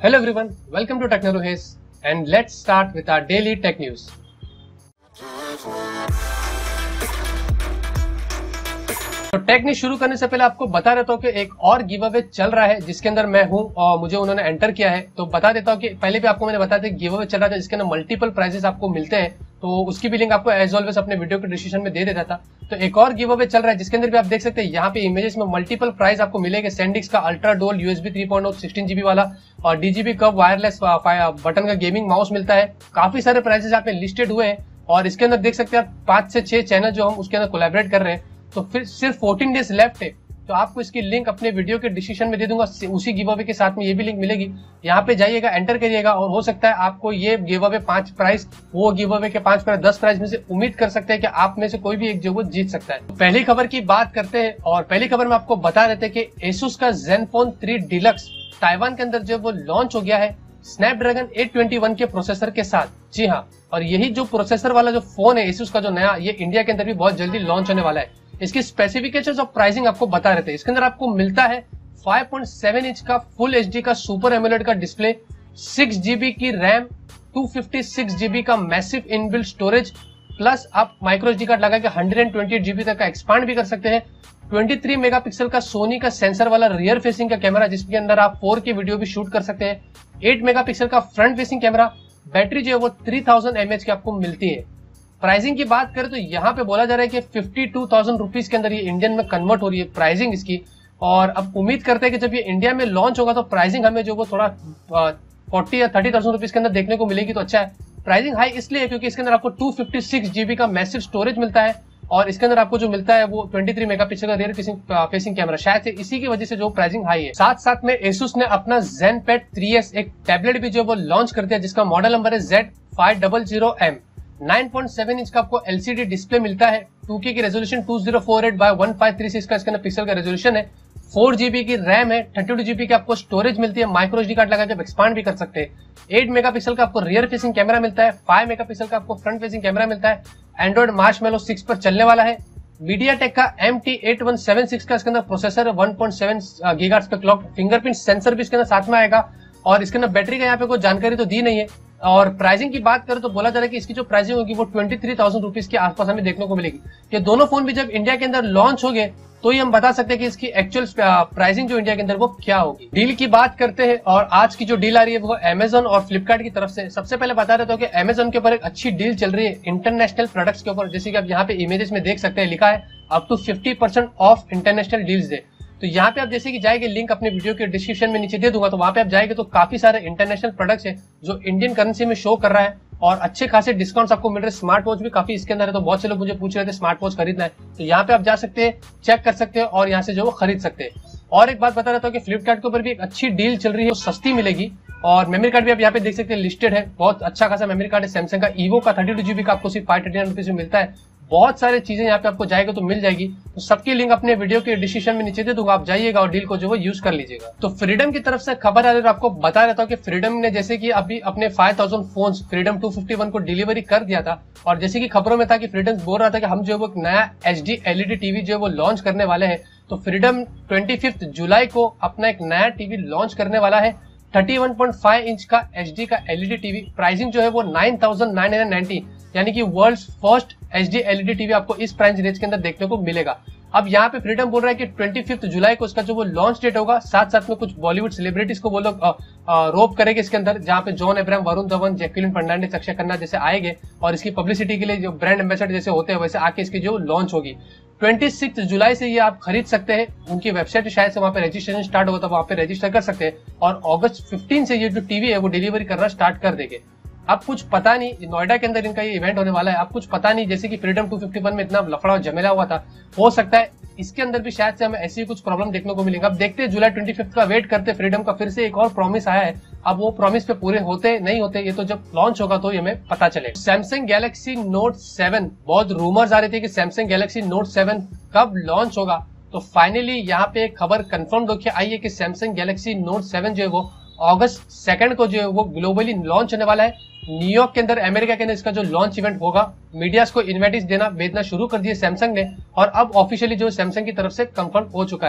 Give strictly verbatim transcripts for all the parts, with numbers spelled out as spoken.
Hello everyone, welcome to Technologies and let's start with our daily tech news. तो tech news शुरू करने से पहले आपको बता देता हूँ कि एक और गिव अवे चल रहा है जिसके अंदर मैं हूँ और मुझे उन्होंने एंटर किया है। तो बता देता हूँ कि पहले भी आपको मैंने बताया था गिव अवे चल रहा था जिसके अंदर मल्टीपल प्राइजेस आपको मिलते हैं, तो उसकी भी लिंक आपको एज ऑलवेज अपने वीडियो के डिस्क्रिप्शन में दे देता था। तो एक और गिव अवे चल रहा है जिसके अंदर भी आप देख सकते हैं यहाँ पे इमेजेस में मल्टीपल प्राइस आपको मिलेंगे। सैंडिक्स का ultra dual USB three point O sixteen GB वाला और डीजीबी कब वायरलेस बटन का गेमिंग माउस मिलता है। काफी सारे प्राइसेस यहाँ पे लिस्टेड हुए हैं और इसके अंदर देख सकते हैं आप पांच से छह चैनल जो हम उसके अंदर कोलैबोरेट कर रहे हैं। तो फिर सिर्फ फोर्टीन डेज लेफ्ट है, तो आपको इसकी लिंक अपने वीडियो के डिस्क्रिप्शन में दे दूंगा। उसी गिव अवे के साथ में ये भी लिंक मिलेगी, यहाँ पे जाइएगा, एंटर करिएगा और हो सकता है आपको ये गिव अवे पांच प्राइस वो गिव अवे के पांच प्राइस दस प्राइस में से उम्मीद कर सकते हैं कि आप में से कोई भी एक जो वो जीत सकता है। तो पहली खबर की बात करते हैं और पहली खबर में आपको बता देते हैं कि एसुस का ज़ेनफोन थ्री डिलक्स ताइवान के अंदर जो वो लॉन्च हो गया है स्नैपड्रैगन एट ट्वेंटी वन के प्रोसेसर के साथ। जी हाँ, और यही जो प्रोसेसर वाला जो फोन है एसुस का जो नया, ये इंडिया के अंदर भी बहुत जल्दी लॉन्च होने वाला है। इसकी स्पेसिफिकेशंस और प्राइसिंग आपको बता रहे थे। इसके अंदर आपको मिलता है फाइव पॉइंट सेवन इंच का फुल एचडी का सुपर एमोलेड का डिस्प्ले, सिक्स जीबी की RAM, two fifty six GB का मैसिव इनबिल्ट स्टोरेज, प्लस आप माइक्रो एसडी कार्ड लगा के वन ट्वेंटी एट जीबी तक का एक्सपांड भी कर सकते हैं। तेईस मेगापिक्सल का सोनी का सेंसर वाला रियर फेसिंग का कैमरा जिसके अंदर आप फोर के वीडियो भी शूट कर सकते हैं। एट मेगापिक्सल का फ्रंट फेसिंग कैमरा, बैटरी जो है वो थ्री थाउजेंड एमएच की आपको मिलती है। प्राइसिंग की बात करें तो यहाँ पे बोला जा रहा है कि फिफ्टी टू थाउजेंड रुपीज के अंदर ये इंडियन में कन्वर्ट हो रही है प्राइसिंग इसकी। और अब उम्मीद करते हैं कि जब ये इंडिया में लॉन्च होगा तो प्राइसिंग हमें जो वो थोड़ा फोर्टी या थर्टी थाउजेंड रुपीज के अंदर देखने को मिलेगी, तो अच्छा है। प्राइसिंग हाई इसलिए है क्योंकि इसके अंदर आपको टू फिफ्टी सिक्स जीबी का मैसिव स्टोरेज मिलता है और इसके अंदर आपको जो मिलता है वो तेईस मेगापिक्सल का रियर फेसिंग फेसिंग कैमरा, शायद से इसी की वजह से जो प्राइसिंग हाई है। साथ साथ में एसुस ने अपना ज़ेनपैड थ्री एस एक टैबलेट भी जो वो लॉन्च कर दिया जिसका मॉडल नंबर है Z five zero zero M. Nine point seven inch का आपको एलसीडी डिस्प्ले मिलता है, टू के की resolution two thousand forty eight by one five three six का इसका पिक्सल का रेजोल्यूशन है, फोर जीबी की रैम है, थर्टी टू जीबी की आपको स्टोरेज मिलती है, माइक्रो एसडी कार्ड लगा के एक्सपांड भी कर सकते हैं। एट मेगापिक्सल का आपको रियर फेसिंग कैमरा मिलता है, फाइव मेगापिक्सल का आपको फ्रंट फेसिंग कैमरा मिलता है। एंड्रॉइड मार्शमैलो सिक्स पर चलने वाला है। मीडियाटेक का M T eight one seven six का इसके अंदर प्रोसेसर है, वन पॉइंट सेवन गीगाहर्ट्ज का क्लॉक, फिंगरप्रिंट सेंसर भी इसके अंदर साथ में आएगा और इसके अंदर बैटरी का यहाँ पे कोई जानकारी तो दी नहीं है। और प्राइसिंग की बात करें तो बोला जा रहा है कि इसकी जो प्राइसिंग होगी वो ट्वेंटी थ्री थाउजेंड रुपीज के आसपास हमें देखने को मिलेगी। ये दोनों फोन भी जब इंडिया के अंदर लॉन्च हो गए तो ही हम बता सकते हैं कि इसकी एक्चुअल प्राइसिंग जो इंडिया के अंदर वो क्या होगी। डील की बात करते हैं और आज की जो डील आ रही है वो अमेजन और फ्लिपकार्ट की तरफ से। सबसे पहले बता देता हूँ कि अमेजन के ऊपर एक अच्छी डील चल रही है इंटरनेशनल प्रोडक्ट्स के ऊपर, जैसे कि आप यहाँ पे इमेजेस में देख सकते हैं, लिखा है up to fifty percent off international deals day. तो यहाँ पे आप जैसे कि जाएंगे, लिंक अपने वीडियो के डिस्क्रिप्शन में नीचे दे दूंगा, तो वहां पे आप जाएंगे तो काफी सारे इंटरनेशनल प्रोडक्ट्स है जो इंडियन करेंसी में शो कर रहा है और अच्छे खासे डिस्काउंट्स आपको मिल रहे हैं। स्मार्ट वॉच भी काफी इसके अंदर है, तो बहुत से लोग मुझे पूछ रहे थे स्मार्ट वॉच खरीदना है, तो यहाँ पे आप जा सकते हैं, चेक कर सकते हैं और यहाँ से जो वो खरीद सकते हैं। और एक बात बता रहा था कि फ्लिपकार्ट के ऊपर भी एक अच्छी डील चल रही है, सस्ती मिलेगी और मेमोरी कार्ड भी आप यहाँ पे देख सकते हैं लिस्टेड है। बहुत अच्छा खासा मेमोरी कार्ड है सैमसंग का ईवो का थर्टी टू जीबी का आपको सिर्फ फाइव थर्टी नाइन रुपीज में मिलता है। बहुत सारी चीजें यहाँ पे आपको जाएगा तो मिल जाएगी, तो सबकी लिंक अपने वीडियो के डिस्क्रिप्शन में नीचे दे दूंगा, आप जाइएगा और डील को जो वो यूज कर लीजिएगा। तो फ्रीडम की तरफ से खबर आ रही है, आपको बता रहता हूँ कि फ्रीडम ने जैसे कि अभी अपने five thousand phones freedom two fifty one को डिलीवरी कर दिया था और जैसे कि खबरों में था कि फ्रीडम बोल रहा था कि हम जो है वो नया एचडी एलईडी टीवी जो है वो लॉन्च करने वाले हैं। तो फ्रीडम ट्वेंटी फिफ्थ जुलाई को अपना एक नया टीवी लॉन्च करने वाला है, thirty one point five inch का एचडी का एलईडी टीवी। प्राइसिंग जो है वो nine thousand nine hundred ninety, यानी कि world first HD LED TV आपको इस प्राइस रेंज के अंदर देखने को मिलेगा। अब यहाँ पे फ्रीडम बोल रहा है कि ट्वेंटी फिफ्थ जुलाई को इसका जो वो लॉन्च डेट होगा, साथ साथ में कुछ बॉलीवुड सेलिब्रिटीज को वो लोग रोप करेंगे इसके अंदर, जहाँ पे जॉन अब्राहम, वरुण धवन, जैकलिन फर्नांडिस, अक्षय खन्ना जैसे आएंगे और इसकी पब्लिसिटी के लिए जो ब्रांड एम्बेसडर जैसे होते हैं वैसे आके इसकी जो लॉन्च होगी। ट्वेंटी सिक्स जुलाई से ये आप खरीद सकते हैं, उनकी वेबसाइट शायद से वहाँ पे रजिस्ट्रेशन स्टार्ट होगा, वहाँ पे रजिस्टर कर सकते हैं और अगस्त फिफ्टीन से ये जो टीवी है वो डिलीवरी करना स्टार्ट कर देंगे। अब कुछ पता नहीं, नोएडा के अंदर इनका ये इवेंट होने वाला है, अब कुछ पता नहीं, जैसे कि फ्रीडम टू फिफ्टी वन में इतना लफड़ा झमेला हुआ था, हो सकता है इसके अंदर भी शायद से हमें ऐसी कुछ प्रॉब्लम देखने को मिलेगा। अब देखते हैं, जुलाई ट्वेंटी फिफ्थ का वेट करते, फ्रीडम का फिर से एक और प्रॉमिस आया है, अब वो प्रॉमिस पे पूरे होते नहीं होते ये तो जब लॉन्च होगा तो ये हमें पता चलेगा। सैमसंग गैलेक्सी नोट सेवन, बहुत रूमर्स आ रहे थे कि सैमसंग गैलेक्सी नोट सेवन कब लॉन्च होगा, तो फाइनली यहाँ पे एक खबर कंफर्म होकर आई है कि सैमसंग गैलेक्सी नोट सेवन जो है वो अगस्त सेकंड को जो है वो ग्लोबली लॉन्च होने वाला है। न्यूयॉर्क के अंदर, अमेरिका के अंदर इसका जो लॉन्च इवेंट होगा, मीडियास को इन्वाइटिस देना भेजना शुरू कर दिए सैमसंग ने और अब ऑफिशियली जो सैमसंग की तरफ से कंफर्म हो चुका है।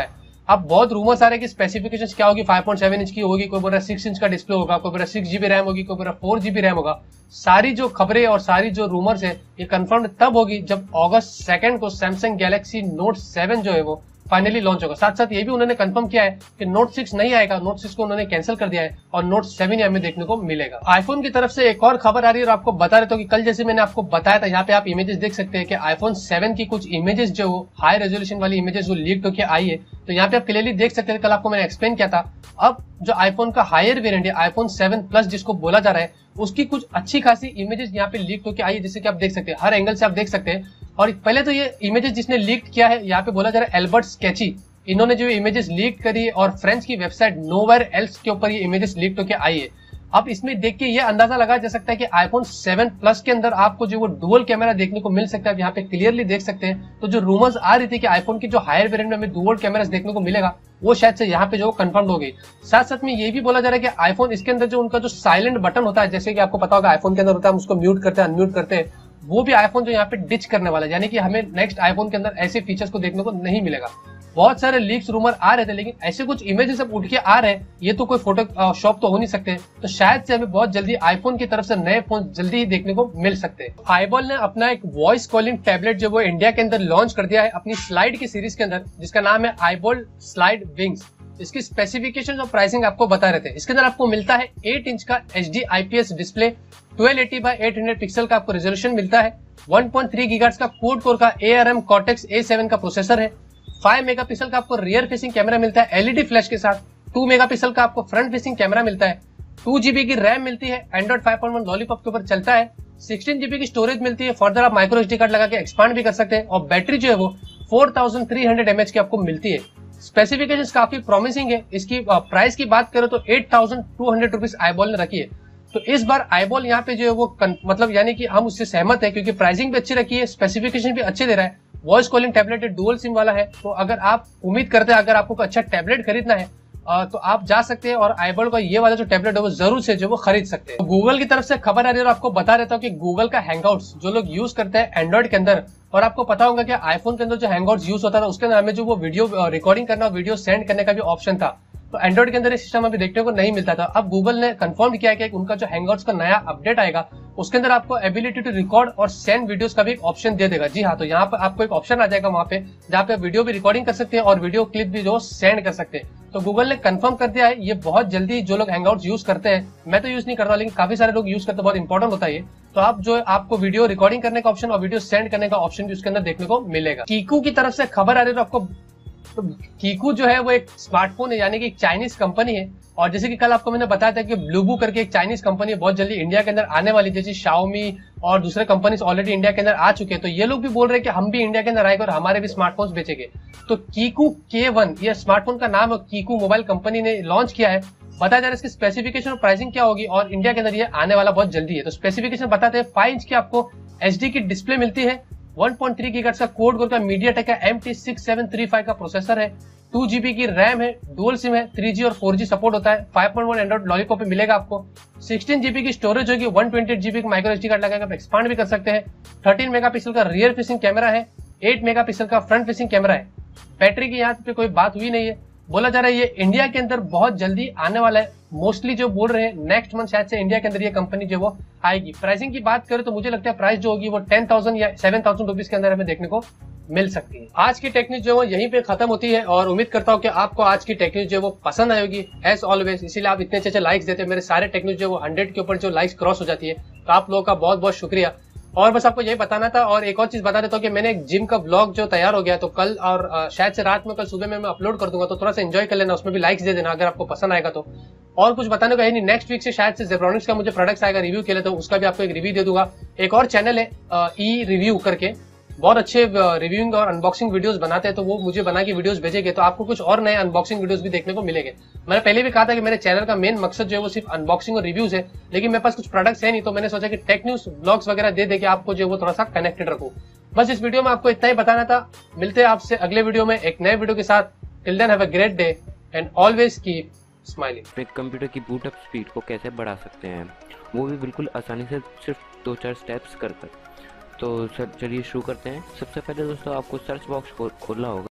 अब बहुत रूमर्स आ रहे हैं कि स्पेसिफिकेशंस क्या होगी, फाइव पॉइंट सेवन इंच की होगी, कोई बोल रहा है सिक्स इंच का डिस्प्ले होगा, कोई बोल रहा है सिक्स जीबी रैम होगी, कोई बोल रहा है फोर जीबी रैम होगा। सारी जो खबरें और सारी जो रूमर्स है ये कंफर्म तब होगी जब अगस्त सेकंड को सैमसंग गैलेक्सी नोट सेवन जो है वो फाइनली लॉन्च होगा। साथ साथ ये भी उन्होंने कंफर्म किया है कि नोट सिक्स नहीं आएगा, नोट सिक्स को उन्होंने कैंसिल कर दिया है और नोट सेवन ही हमें देखने को मिलेगा। आईफोन की तरफ से एक और खबर आ रही है और आपको बता रहे थे कि कल जैसे मैंने आपको बताया था, यहाँ पे आप इमेजेस देख सकते हैं कि आईफोन सेवन की कुछ इमेजेस जो हाई रेजोल्यूशन वाली इमेजेस वो लीक होकर आई है। तो यहाँ पे आप क्लियरली देख सकते हैं, कल आपको मैंने एक्सप्लेन किया था। अब जो आईफोन का हायर वेरिएंट है, आईफोन सेवन प्लस जिसको बोला जा रहा है, उसकी कुछ अच्छी खासी इमेजेस यहाँ पे लीक होकर आई है, जिससे कि आप देख सकते हैं, हर एंगल से आप देख सकते हैं। और पहले तो ये इमेजेस जिसने लीक किया है, यहाँ पे बोला जा रहा है एल्बर्ट स्केची, इन्होंने जो इमेजेस लीक करी और फ्रेंच की वेबसाइट नोवेयर एल्स के ऊपर ये इमेजेस लीक होकर आई है। अब इसमें देख के ये अंदाजा लगाया जा सकता है कि आईफोन सेवन प्लस के अंदर आपको जो वो डुअल कैमरा देखने को मिल सकता है। यहाँ पे क्लियरली देख सकते हैं, तो जो रूमर्स आ रही थी कि आईफोन की जो हायर वेरिएंट में हमें डुअल कैमरास देखने को मिलेगा, वो शायद से यहाँ पे जो कंफर्म हो गई। साथ साथ में ये भी बोला जा रहा है कि आईफोन इसके अंदर जो उनका जो साइलेंट बटन होता है, जैसे कि आपको पता होगा आईफोन के अंदर होता है, हम उसको म्यूट करते हैं अनम्यूट करते हैं, वो भी आईफोन जो यहाँ पे डिच करने वाला है, यानी कि हमें नेक्स्ट आईफोन के अंदर ऐसे फीचर्स को देखने को नहीं मिलेगा। बहुत सारे लीक्स रूमर आ रहे थे, लेकिन ऐसे कुछ इमेजेस अब उठ के आ रहे हैं, ये तो कोई फोटो शॉप तो हो नहीं सकते, तो शायद से हमें बहुत जल्दी आईफोन की तरफ से नए फोन जल्दी ही देखने को मिल सकते हैं। आईबॉल ने अपना एक वॉइस कॉलिंग टैबलेट जो वो इंडिया के अंदर लॉन्च कर दिया है अपनी स्लाइड की सीरीज के अंदर, जिसका नाम है आईबॉल स्लाइड विंग्स। इसकी स्पेसिफिकेशन और प्राइसिंग आपको बता रहे थे। इसके अंदर आपको मिलता है एट इंच का H D I P S display, twelve eighty by eight hundred pixel का आपको रेजोल्यूशन मिलता है, वन पॉइंट थ्री गीगाहर्ट्ज का क्वाड कोर का A R M cortex A seven का प्रोसेसर है, फाइव मेगापिक्सल का आपको रियर फेसिंग कैमरा मिलता है एलईडी फ्लैश के साथ, टू मेगापिक्सल का आपको फ्रंट फेसिंग कैमरा मिलता है, टू जीबी की रैम मिलती है, android five point one lollipop के ऊपर चलता है, सिक्सटीन जीबी की स्टोरेज मिलती है, फर्दर आप माइक्रो एसडी कार्ड लगा के एक्सपांड भी कर सकते हैं, और बैटरी जो है वो four thousand three hundred MH की आपको मिलती है। स्पेसिफिकेशंस काफी प्रॉमिसिंग है। इसकी प्राइस की बात करें तो eight thousand two hundred rupees iBall ने रखी है। तो इस बार आईबॉल यहाँ पे जो है वो मतलब यानी कि हम उससे सहमत है, क्योंकि प्राइसिंग भी अच्छी रखी है, स्पेसिफिकेशन भी अच्छे दे रहा है, voice calling tablet dual sim वाला है। तो अगर आप उम्मीद करते हैं अगर आपको कोई अच्छा टैबलेट खरीदना है तो आप जा सकते हैं और आईबॉल का ये वाला जो टैबलेट है वो जरूर से जो वो खरीद सकते हैं। तो गूगल की तरफ से खबर आ रही है और आपको बता देता हूँ कि गूगल का हैंगआउट्स जो लोग यूज करते हैं एंड्रॉइड के अंदर, और आपको पता होगा कि आईफोन के अंदर जो हैंगआउट्स यूज होता था उसके अंदर हमें जो वो वीडियो रिकॉर्डिंग करना और वीडियो सेंड करने का भी ऑप्शन था, तो एंड्रॉइड के अंदर ये सिस्टम अभी देखने को नहीं मिलता था। अब गूगल ने कंफर्म किया है कि उनका जो हैंगआउट्स का नया अपडेट आएगा उसके अंदर आपको एबिलिटी टू रिकॉर्ड और सेंड वीडियोस का भी एक ऑप्शन दे देगा। जी हाँ, तो यहाँ पर आपको एक ऑप्शन आ जाएगा वहाँ पे जहाँ पे वीडियो भी रिकॉर्डिंग कर सकते हैं और वीडियो क्लिप भी जो सेंड कर सकते हैं। तो गूगल ने कंफर्म कर दिया है ये बहुत जल्दी। जो लोग हैंगआउट्स यूज करते हैं, मैं तो यूज नहीं करता लेकिन काफी सारे लोग यूज करते हैं, बहुत इंपॉर्टेंट होता है ये। तो आप जो आपको वीडियो रिकॉर्डिंग करने का ऑप्शन और वीडियो सेंड करने का ऑप्शन भी उसके अंदर देखने को मिलेगा। कीकू की तरफ से खबर आ रही है तो आपको तो कीकू जो है वो एक स्मार्टफोन है, यानी कि एक चाइनीज कंपनी है। और जैसे कि कल आपको मैंने बताया था कि ब्लूबू करके एक चाइनीज कंपनी है, बहुत जल्दी इंडिया के अंदर आने वाली, जैसे शाओमी और दूसरे कंपनीज ऑलरेडी इंडिया के अंदर आ चुके हैं। तो ये लोग भी बोल रहे हैं कि हम भी इंडिया के अंदर आएंगे और हमारे भी स्मार्टफोन्स बेचेंगे। तो कीकू के वन ये स्मार्टफोन का नाम है, कीकू मोबाइल कंपनी ने लॉन्च किया है। बताया जा रहा है इसकी स्पेसिफिकेशन और प्राइसिंग क्या होगी और इंडिया के अंदर ये आने वाला बहुत जल्दी है। तो स्पेसिफिकेशन बताते हैं, फाइव इंच की आपको एचडी की डिस्प्ले मिलती है, वन पॉइंट थ्री गीगाहर्ट्ज का क्वाड कोर का मीडियाटेक का M T six seven three five का प्रोसेसर है, टू जीबी की रैम है, डुअल सिम है, थ्री जी और फोर जी सपोर्ट होता है, five point one android lollipop पे मिलेगा आपको, सिक्सटीन जीबी की स्टोरेज होगी, वन ट्वेंटी एट जीबी का माइक्रो एसडी कार्ड लगाकर आप एक्सपांड भी कर सकते हैं, थर्टीन मेगापिक्सल का रियर फेसिंग कैमरा है, एट मेगापिक्सल का फ्रंट फेसिंग कैमरा है। बैटरी की यहाँ पे कोई बात हुई नहीं है, बोला जा रहा है ये इंडिया के अंदर बहुत जल्दी आने वाला है। मोस्टली जो बोल रहे हैं नेक्स्ट मंथ शायद से इंडिया के अंदर ये कंपनी जो वो आएगी। प्राइसिंग की बात करें तो मुझे लगता है प्राइस जो होगी वो टेन थाउजेंड या सेवन थाउजेंड रुपीज के अंदर हमें देखने को मिल सकती है। आज की टेक न्यूज जो है यहीं पे खत्म होती है और उम्मीद करता हूँ कि आपको आज की टेक न्यूज जो वो पसंद आएगी एज ऑलवेज। इसीलिए आप इतने अच्छे अच्छे लाइक्स देते हैं। मेरे सारे टेक न्यूज जो वो हंड्रेड के ऊपर जो लाइक्स क्रॉस हो जाती है, तो आप लोगों का बहुत बहुत शुक्रिया। और बस आपको यही बताना था। और एक और चीज बता देता हूँ कि मैंने एक जिम का व्लॉग जो तैयार हो गया, तो कल और शायद से रात में कल सुबह में मैं अपलोड कर दूंगा, तो थोड़ा सा एंजॉय कर लेना, उसमें भी लाइक्स दे देना अगर आपको पसंद आएगा तो। और कुछ बताने को है नहीं, नेक्स्ट वीक से शायद से जेब्रॉनिक्स का मुझे प्रोडक्ट्स आएगा रिव्यू के लिए, तो उसका भी आपको एक रिव्यू दे दूंगा। एक और चैनल है ई रिव्यू करके, बहुत अच्छे रिव्यूइंग और अनबॉक्सिंग वीडियोस बनाते हैं, तो वो मुझे बना के वीडियोस भेजेंगे, तो आपको कुछ और नए अनबॉक्सिंग वीडियोस भी देखने को मिलेंगे। मैंने पहले भी कहा था कि मेरे चैनल का मेन मकसद जो है वो सिर्फ अनबॉक्सिंग और रिव्यूज है, लेकिन मेरे पास कुछ प्रोडक्ट्स है नहीं, तो मैंने सोचा कि टेक न्यूज ब्लॉग्स वगैरह दे दे के आपको जो है वो थोड़ा सा कनेक्टेड रखूं। बस इस वीडियो में आपको इतना ही बताना था। मिलते हैं आपसे अगले वीडियो में एक नए वीडियो के साथ। Till then have a great day and always keep smiling. अपने कंप्यूटर की बूट अप स्पीड को कैसे बढ़ा सकते हैं, वो भी बिल्कुल आसानी से, सिर्फ दो चार स्टेप्स कर कर। तो सर चलिए शुरू करते हैं। सबसे पहले दोस्तों आपको सर्च बॉक्स खोलना होगा।